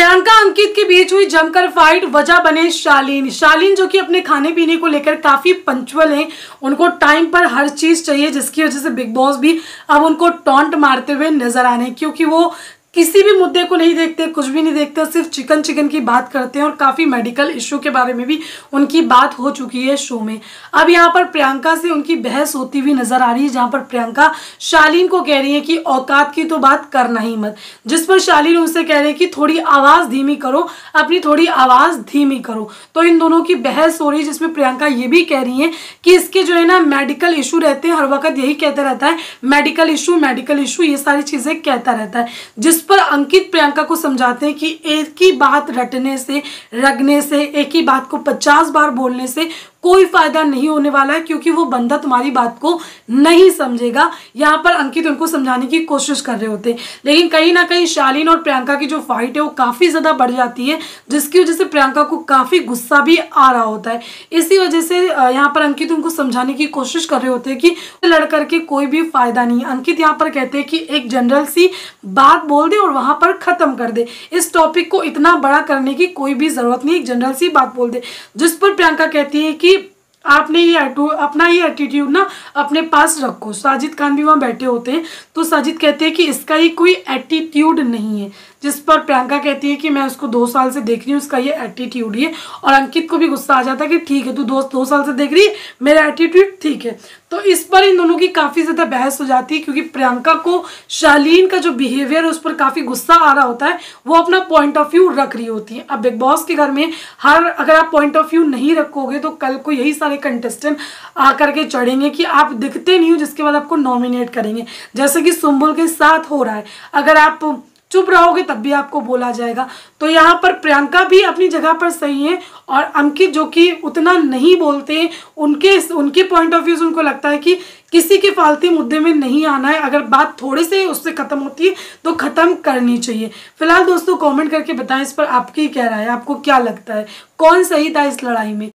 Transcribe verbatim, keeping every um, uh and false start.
प्रियंका अंकित के बीच हुई जमकर फाइट, वजह बने शालीन। शालीन जो कि अपने खाने पीने को लेकर काफी पंक्चुअल हैं, उनको टाइम पर हर चीज चाहिए, जिसकी वजह से बिग बॉस भी अब उनको टॉन्ट मारते हुए नजर आ रहे हैं, क्योंकि वो किसी भी मुद्दे को नहीं देखते, कुछ भी नहीं देखते, सिर्फ चिकन चिकन की बात करते हैं और काफ़ी मेडिकल इशू के बारे में भी उनकी बात हो चुकी है शो में। अब यहाँ पर प्रियंका से उनकी बहस होती हुई नजर आ रही है, जहाँ पर प्रियंका शालीन को कह रही है कि औकात की तो बात करना ही मत, जिस पर शालीन उनसे कह रही है कि थोड़ी आवाज़ धीमी करो, अपनी थोड़ी आवाज़ धीमी करो। तो इन दोनों की बहस हो रही है, जिसमें प्रियंका ये भी कह रही है कि इसके जो है ना मेडिकल इशू रहते हैं, हर वक्त यही कहता रहता है मेडिकल इशू मेडिकल इशू, ये सारी चीज़ें कहता रहता है, जिस पर अंकित प्रियंका को समझाते हैं कि एक ही बात रटने से, रगने से, एक ही बात को पचास बार बोलने से कोई फायदा नहीं होने वाला है, क्योंकि वो बंदा तुम्हारी बात को नहीं समझेगा। यहाँ पर अंकित उनको समझाने की कोशिश कर रहे होते हैं, लेकिन कहीं ना कहीं शालीन और प्रियंका की जो फाइट है वो काफ़ी ज़्यादा बढ़ जाती है, जिसकी वजह से प्रियंका को काफ़ी गुस्सा भी आ रहा होता है। इसी वजह से यहाँ पर अंकित उनको समझाने की कोशिश कर रहे होते हैं कि लड़ करके कोई भी फायदा नहीं है। अंकित यहाँ पर कहते हैं कि एक जनरल सी बात बोल दे और वहाँ पर ख़त्म कर दे, इस टॉपिक को इतना बड़ा करने की कोई भी ज़रूरत नहीं, एक जनरल सी बात बोल दे। जिस पर प्रियंका कहती है कि आपने ये अपना ये एटीट्यूड ना अपने पास रखो। साजिद खान भी वहाँ बैठे होते हैं, तो साजिद कहते हैं कि इसका ही कोई एटीट्यूड नहीं है, जिस पर प्रियंका कहती है कि मैं उसको दो साल से देख रही हूँ, उसका ये एटीट्यूड ही है। और अंकित को भी गुस्सा आ जाता है कि ठीक है तू दोस्त दो साल से देख रही है, मेरा एटीट्यूड ठीक है। तो इस पर इन दोनों की काफ़ी ज़्यादा बहस हो जाती है, क्योंकि प्रियंका को शालीन का जो बिहेवियर है उस पर काफ़ी गुस्सा आ रहा होता है, वो अपना पॉइंट ऑफ व्यू रख रही होती है। अब बिग बॉस के घर में हर अगर आप पॉइंट ऑफ व्यू नहीं रखोगे तो कल को यही सारे कंटेस्टेंट आकर के चढ़ेंगे कि आप दिखते नहीं हो, जिसके बाद आपको नॉमिनेट करेंगे, जैसे कि सुम्बुल के साथ हो रहा है। अगर आप चुप रहोगे तब भी आपको बोला जाएगा। तो यहाँ पर प्रियंका भी अपनी जगह पर सही है, और अंकित जो कि उतना नहीं बोलते हैं, उनके उनके पॉइंट ऑफ व्यू से उनको लगता है कि किसी के फालतू मुद्दे में नहीं आना है, अगर बात थोड़े से उससे ख़त्म होती है तो ख़त्म करनी चाहिए। फिलहाल दोस्तों कमेंट करके बताएं इस पर आपकी क्या राय है, आपको क्या लगता है, कौन सही था इस लड़ाई में।